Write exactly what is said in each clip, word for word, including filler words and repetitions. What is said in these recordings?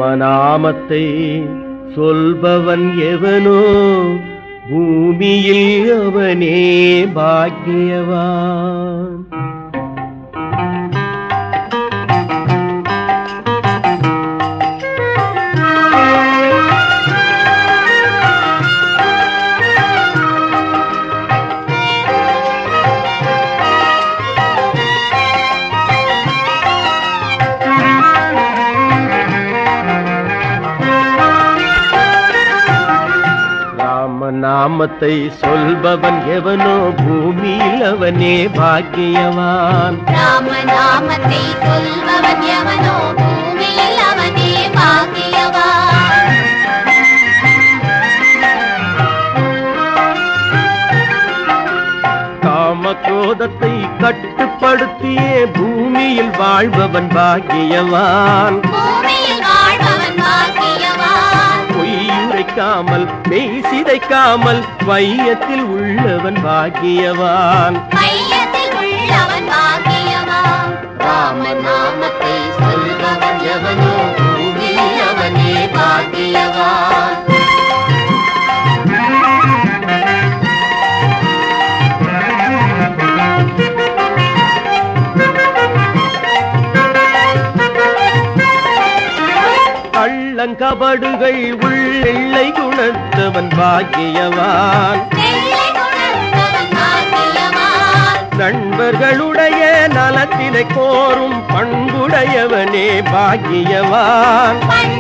ராமநாமத்தை சொல்பவன் எவனோ பூமியில் அவனே பாக்கியவான். நாமத்தை சொல்பவன் எவனோ பூமியில் அவனே பாக்கியவான். ராமநாமத்தை சொல்பவன் எவனோ பூமியில் அவனே பாக்கியவான். காமக்ரோதத்தை கட்டுப்படுத்தியே பூமியில் வாழ்பவன் பாக்கியவான். பூமியில் வாழ்பவன் பாக்கியவான். பொய்யுரைக்காமல் மெய் சிதைக்காமல் வையத்தில் உள்ளவன் பாக்கியவான். வையத்தில் உள்ளவன் பாக்கியவான். ராமநாமத்தை சொல்பவன் எவனோ பூமியில் அவனே பாக்கியவான். கபடுகள் உள்ளெல்லை குணர்த்தவன் பாக்கியவான். நண்பர்களுடைய நலத்தினை கோரும் பண்புடையவனே பாக்கியவான்.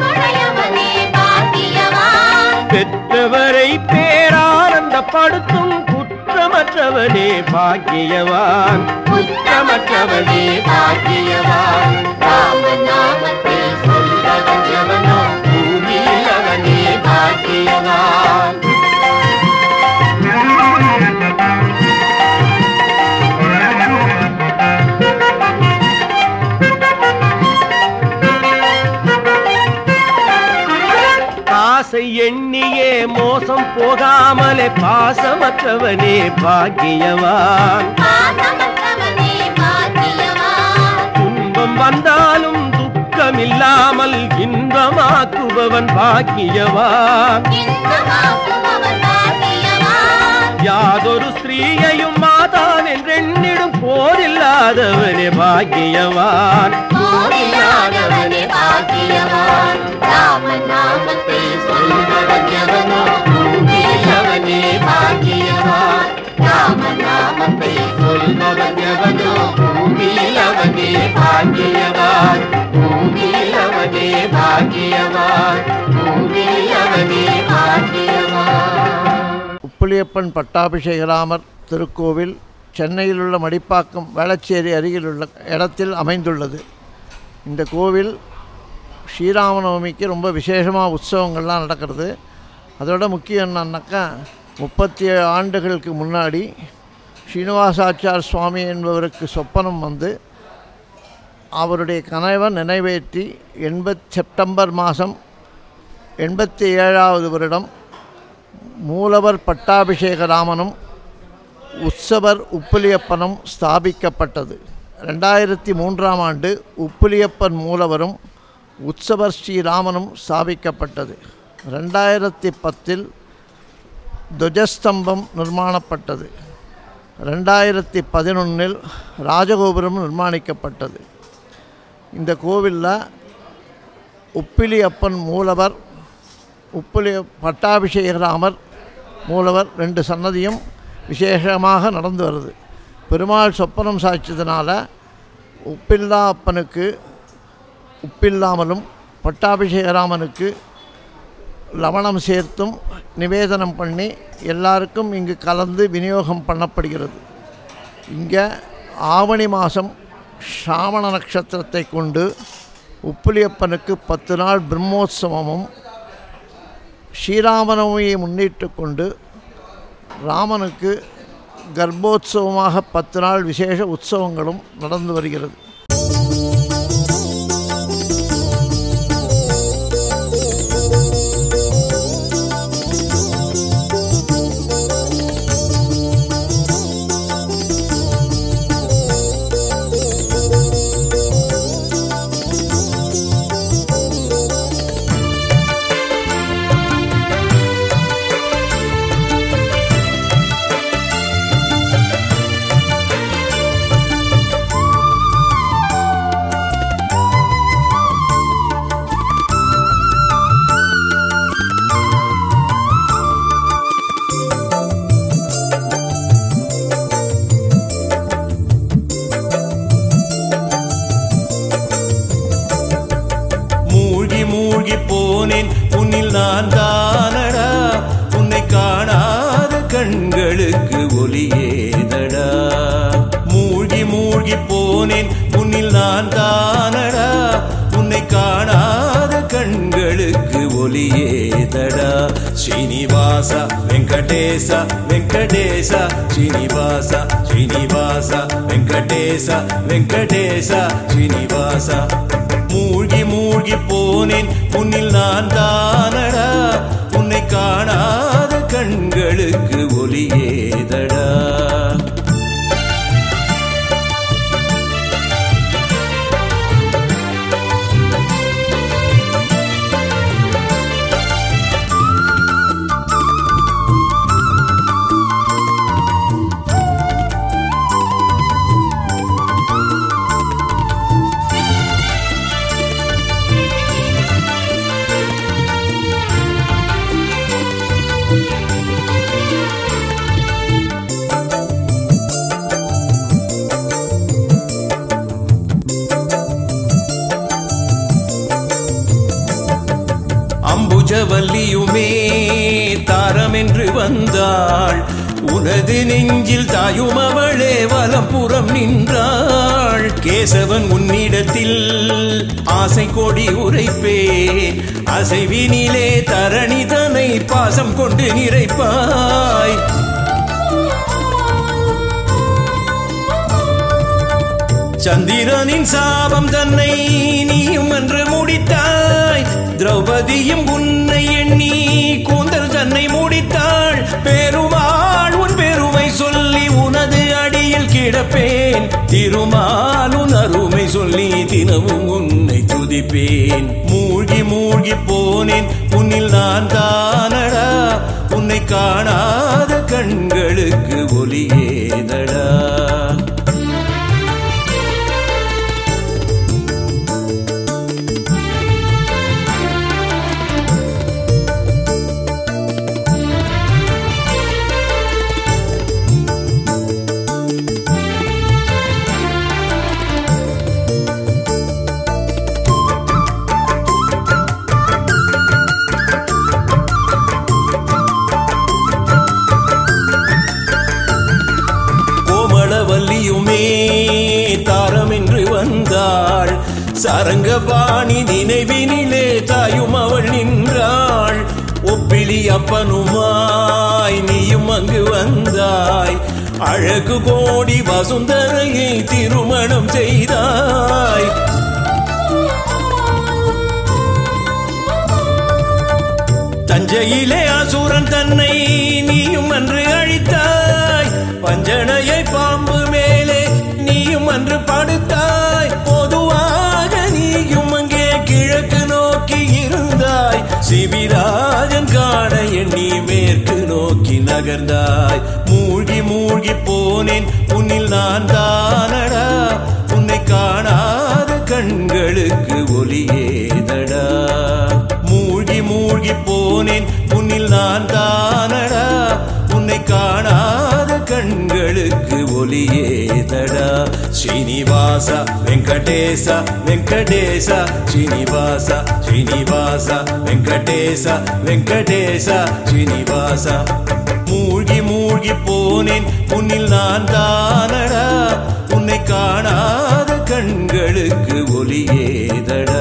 பெற்றவரை பேரானந்தப்படுத்தும் குற்றமற்றவனே பாக்கியவான். குற்றமற்றவனே பாக்கியவான். ராமநாமத்தை சொல்பவன் எவனோ பூமியில் அவனே பாக்கியவான். ஆசை எண்ணியே மோசம் போகாமலே பாசமற்றவனே பாக்கியவான். துன்பம் வந்தாலும் துக்கமில்லாமல் இன்பமாக்குபவன் பாக்கியவான். யாதொரு ஸ்திரீயையும் மாதான் என்றெண்ணிடும் போரில்லாதவனே பாக்கியவான். போரில்லாதவனே பாக்கியவான். ராமநாமத்தை சொல்பவன் எவனோ பூமியில் அவனே பாக்கியவான். ராமநாமத்தை சொல்பவன் எவனோ பூமியில் அவனே பாக்கியவான். பூமியில் அவனே பாக்கியவான். பூமியில் அவனே பாக்கியவான். உப்பிலியப்பன் பட்டாபிஷேகராமர் திருக்கோவில் சென்னையில் உள்ள மடிப்பாக்கம் வேளச்சேரி அருகிலுள்ள இடத்தில் அமைந்துள்ளது. இந்த கோவில் ஸ்ரீராமநவமிக்கு ரொம்ப விசேஷமாக உற்சவங்கள்லாம் நடக்கிறது. அதோட முக்கியம் என்னன்னாக்கா முப்பத்தி ஏழு ஆண்டுகளுக்கு முன்னாடி ஸ்ரீனிவாசாச்சார் சுவாமி என்பவருக்கு சொப்பனம் வந்து அவருடைய கனவை நிறைவேற்றி எண்பத் செப்டம்பர் மாதம் எண்பத்தி ஏழாவது வருடம் மூலவர் பட்டாபிஷேகராமனும் உற்சவர் உப்பிலியப்பனும் ஸ்தாபிக்கப்பட்டது. ரெண்டாயிரத்தி மூன்றாம் ஆண்டு உப்பிலியப்பன் மூலவரும் உற்சவர் ஸ்ரீராமனும் ஸ்தாபிக்கப்பட்டது. ரெண்டாயிரத்தி பத்தில் துவஜஸ்தம்பம் நிர்மாணப்பட்டது. ரெண்டாயிரத்தி பதினொன்றில் ராஜகோபுரம் நிர்மாணிக்கப்பட்டது. இந்த கோவிலில் உப்பிலியப்பன் மூலவர் உப்பிலிய பட்டாபிஷேகராமர் மூலவர் ரெண்டு சன்னதியும் விசேஷமாக நடந்து வருது. பெருமாள் சொப்பனம் சாய்ச்சதுனால உப்பில்லா அப்பனுக்கு உப்பில்லாமலும் பட்டாபிஷேகராமனுக்கு லவணம் சேர்த்தும் நிவேதனம் பண்ணி எல்லாருக்கும் இங்கு கலந்து விநியோகம் பண்ணப்படுகிறது. இங்கே ஆவணி மாதம் ஸ்ராவண நட்சத்திரத்தை கொண்டு உப்பிலியப்பனுக்கு பத்து நாள் பிரம்மோற்சவமும் ஸ்ரீராமநவமியை முன்னிட்டு கொண்டு ராமனுக்கு கர்ப்போத்சவமாக பத்து நாள் விசேஷ உற்சவங்களும் நடந்து வருகிறது. ஒலியேதடா. மூழ்கி மூழ்கி போனேன் உன்னில் நான் தானடா, உன்னை காணாத கண்களுக்கு ஒலியேதடா. ஸ்ரீனிவாசா வெங்கடேசா வெங்கடேசா ஸ்ரீனிவாசா ஸ்ரீனிவாசா வெங்கடேசா வெங்கடேசா ஸ்ரீனிவாசா. மூழ்கி மூழ்கி போனேன் உன்னில் நான் தானடா, உன்னை காணாத கண்களுக்கு ஒலியேதடா. அம்புஜவல்லியுமே தாரமென்று வந்தாள், உனது நெஞ்சில் தாயும் அவளே வலப்புறம் நின்றாள். கேசவன் உன்னிடத்தில் ஆசை கொடி உரைப்பே, அசைவினிலே தரணி தனை பாசம் கொண்டு நிறைப்பாய். சந்திரனின் சாபம் தன்னை நீயும் என்று முடித்தாய், திரௌபதியும் உன்னை எண்ணி கூந்தல் தன்னை முடித்தாள். பெருமாள் உன் பெருமை சொல்லி உனது அடியில் கிடப்பேன், திருமால் உன் அருமை சொல்லி தினமும் உன்னை துதிப்பேன். மூழ்கி மூழ்கி போனேன் உன்னில் நான் தானடா, உன்னை காணாத கண்களுக்கு ஒலியேதடா. தாரமென்று வந்தாள், சரங்கபாணி நினைவினிலே தாயும் அவள் நின்றாள். ஒப்பிலி அப்பனுமாய் நீயும் அங்கு வந்தாய், அழகு கோடி வசுந்தரையை திருமணம் செய்தாய். தஞ்சையிலே அசுரன் தன்னை நீயும் அன்று அழித்தாய், பஞ்சனையை பாம்பு மேலே நீயும் அன்று படுத்தாய். பொதுவாக நீயும் அங்கே கிழக்கு நோக்கி இருந்தாய், சிவிராஜன் காண எண்ணி மேற்கு நோக்கி நகர்ந்தாய். மூழ்கி மூழ்கி போனேன் உன்னில் நான் தானடா, உன்னை காணாத கண்களுக்கு ஒலியேதடா. மூழ்கி மூழ்கி போனேன் உன்னில் நான் தானடா, உன்னை காணாத கண்களுக்கு ஒலியேதடா. ஸ்ரீனிவாசா வெங்கடேசா வெங்கடேசா ஸ்ரீனிவாசா ஸ்ரீனிவாசா வெங்கடேசா வெங்கடேசா ஸ்ரீனிவாசா. மூழ்கி மூழ்கி போனேன் உன்னில் நான் தானடா, உன்னை காணாத கண்களுக்கு ஒலியேதடா.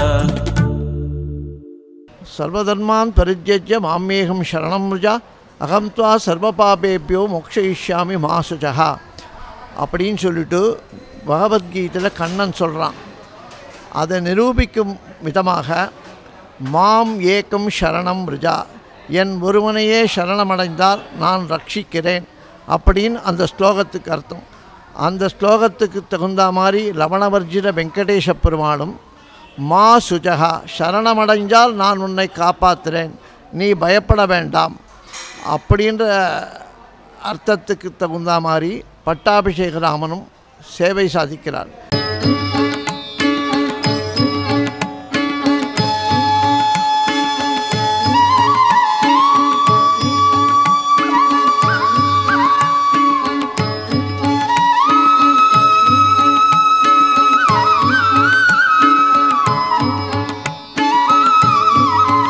சர்வதர்மான் பரித்யஜ்ய மாமேகம் சரணம் ருஜா, அகம் துவா சர்வபாபேபியோ மோக்ஷயிஷ்யாமி மாசுஜா அப்படின்னு சொல்லிட்டு பகவத்கீதையில் கண்ணன் சொல்கிறான். அதை நிரூபிக்கும் விதமாக மாம் ஏகம் சரணம் ருஜா, என் ஒருவனையே சரணமடைந்தால் நான் ரட்சிக்கிறேன் அப்படின்னு அந்த ஸ்லோகத்துக்கு அர்த்தம். அந்த ஸ்லோகத்துக்கு தகுந்த மாதிரி லவணவர்ஜித வெங்கடேஷ பெருமாளும் மா சுஜகா, சரணமடைஞ்சால் நான் உன்னை காப்பாற்றுறேன், நீ பயப்பட வேண்டாம் அப்படின்ற அர்த்தத்துக்கு தகுந்த மாதிரி பட்டாபிஷேக ராமனும் சேவை சாதிக்கிறார்.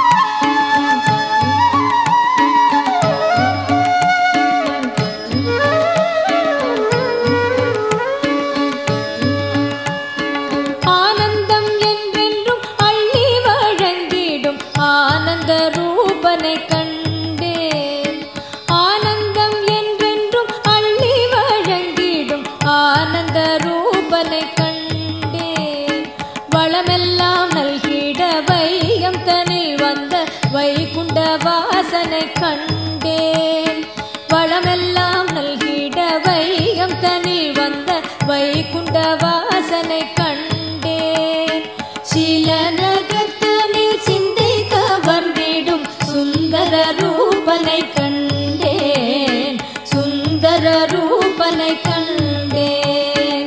Thank you. வைகுண்ட வாசனை கண்டேன். சீலநகர்த்தனில் சிந்தை கவர்ந்திடும் சுந்தர ரூபனை கண்டேன். சுந்தர ரூபனை கண்டேன்.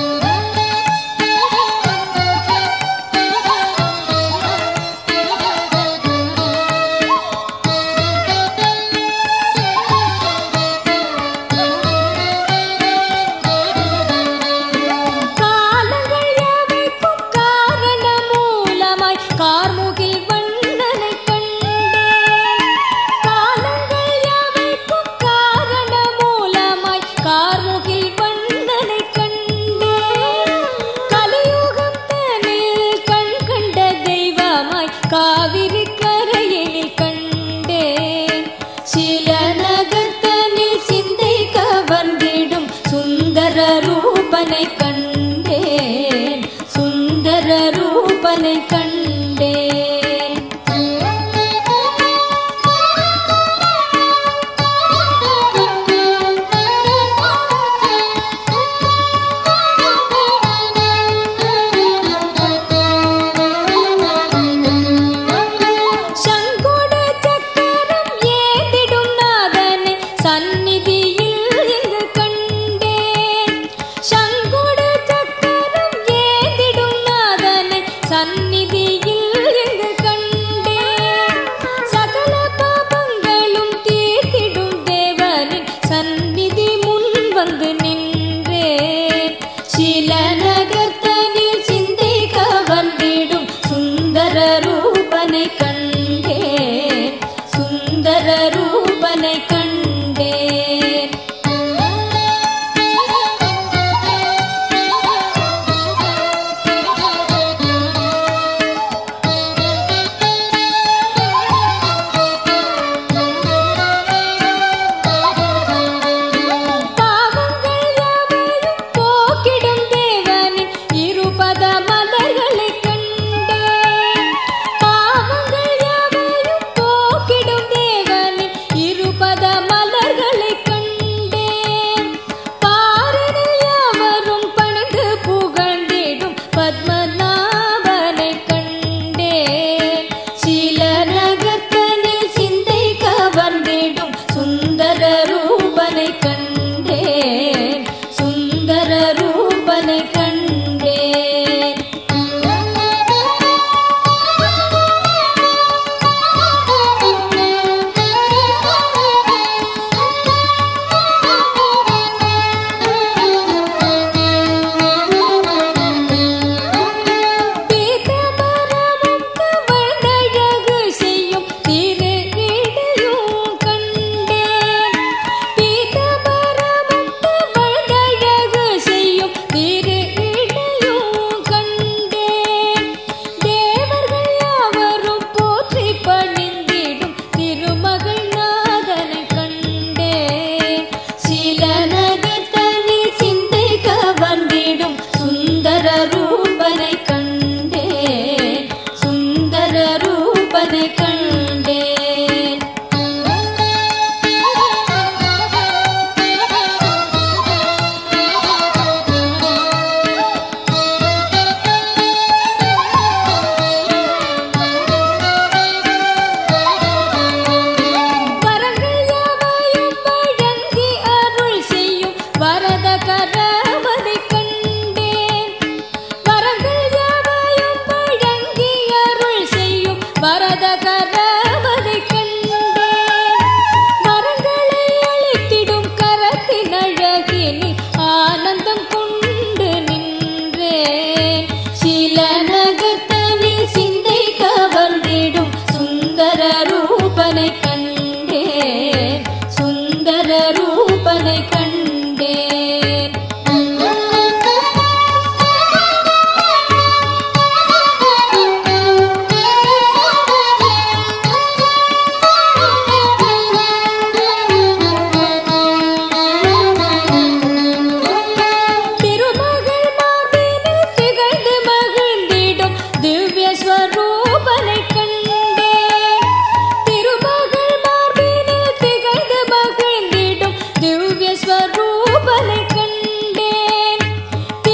காலங்கள் யாவைக்கும் காரண மூலமாய் கார்முகில் வண்ணனை கண்டேன். காலங்கள் யாவைக்கும் காரண மூலமாய் கார்முகில் வண்ணனை கண்டேன். கலியுகம் தனில் கண் கண்ட தெய்வமாய் காவிரி கரையினில் கண்டேன். சீலநகர்த்தனில் சிந்தை கவர்ந்திடும் சுந்தர ரூபனை கண்டேன். சுந்தர ரூபனை கண்டேன். சங்கோட சக்கரம் ஏந்திடும் நாதனை சந்நிதியில் இங்கு கண்டேன். சங்கோட சக்கரம் ஏந்திடும் நாதனை சந்நிதியில் இங்கு கண்டேன். சகல பாபங்களும் தீர்த்திடும் தேவனின் சந்நிதி முன் வந்து நின்றேன். சீலநகர்த்தனில் சிந்தை கவர்ந்திடும் சுந்தர ரூபனை கண்டேன். சுந்தர ரூபனை கண்டேன். பாவங்கள் யாவையும் போக்கிடும் தேவனின் இருபத மலர்களை கண்டேன். பாவங்கள் யாவையும் போக்கிடும் தேவனின் இருபத மலர்களை கண்டேன். பாரினில் யாவரும் பணிந்து புகழ்ந்திடும் பத்மநாபனை கண்டேன். சீலநகர்த்தனில் சிந்தை கவர்ந்திடும் சுந்தர ரூபனை கண்டேன். சுந்தர ரூபனை கண்டேன். பீதமரமும் தவழ்ந்தழகு செய்யும் திரு இடையும் கண்டேன். பீதமரமும் தவழ்ந்தழகு செய்யும் திரு இடையும் கண்டேன். தேவர்கள் யாவரும் போற்றி பணிந்திடும் திருமகள் நாதனை கண்டேன். சீலநகர்த்தனில் சிந்தை கவர்ந்திடும் சுந்தர ரூபனை கண்டேன். சுந்தர ரூபனை கண்டேன். வரங்கள் யாவையும் வழங்கி அருள் செய்யும் வரத கரவனை கண்டேன். வரங்கள் யாவையும் வழங்கி அருள் செய்யும் வரத கரவனை கண்டேன். வரங்களை அளித்திடும் கரத்தின் அழகினில் ஆனந்தம் கொண்டு நின்றேன். சீலநகர்த்தனில் சிந்தை கவர்ந்திடும் சுந்தர ரூபனை கண்டேன். சுந்தர ரூபனை கண்டேன். திருமகள் மார்பினில் திகழ்ந்து மகிழ்ந்திடும் திவ்ய ஸ்வரூபனை கண்டேன். திருமகள் மார்பினில் திகழ்ந்து மகிழ்ந்திடும் திவ்ய ஸ்வரூபனை கண்டேன்.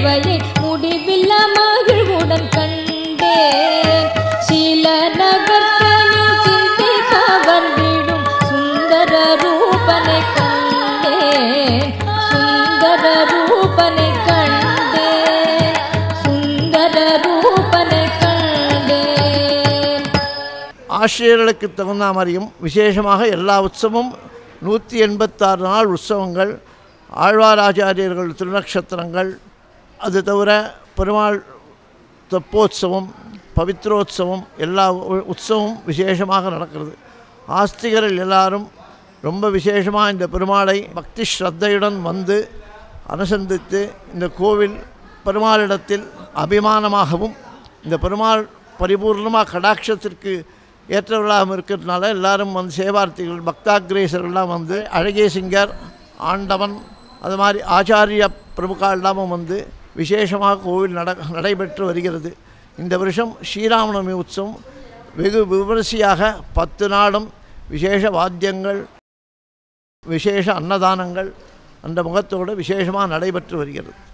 சேவையை முடிவில்ல மகிழ்வுடன் கண்டேன். சீல நகர்த்தனில் சிந்தை கவர்ந்திடும் சுந்தர ரூபனை கண்டேன். சுந்தர ரூபனை கண்டேன். சுந்தர ரூபனை கண்டேன். ஆசிரியர்களுக்கு தகுந்த மாதிரியும் விசேஷமாக எல்லா உற்சவமும் நூற்றி எண்பத்தாறு நாள் உற்சவங்கள், ஆழ்வாராச்சாரியர்கள் திருநக்ஷத்திரங்கள், அது தவிர பெருமாள் தெப்போத்சவம், பவித்ரோத்சவம், எல்லா உற்சவமும் விசேஷமாக நடக்கிறது. ஆஸ்திகர்கள் எல்லாரும் ரொம்ப விசேஷமாக இந்த பெருமாளை பக்தி ஸ்ரத்தையுடன் வந்து அனுசந்தித்து இந்த கோவில் பெருமாளிடத்தில் அபிமானமாகவும் இந்த பெருமாள் பரிபூர்ணமாக கடாட்சத்திற்கு ஏற்றவர்களாகவும் இருக்கிறதுனால எல்லாரும் வந்து சேவார்த்திகள் பக்தாகிரேசர்கள்லாம் வந்து அழகேசிங்கர், ஆண்டவன், அது மாதிரி ஆச்சாரிய பிரமுகாலெல்லாமும் வந்து விசேஷமாக கோவில் நட நடைபெற்று வருகிறது. இந்த வருஷம் ஸ்ரீராமநவமி உற்சவம் வெகு விமரிசையாக பத்து நாளும் விசேஷ வாத்தியங்கள், விசேஷ அன்னதானங்கள் அந்த முகத்தோடு விசேஷமாக நடைபெற்று வருகிறது.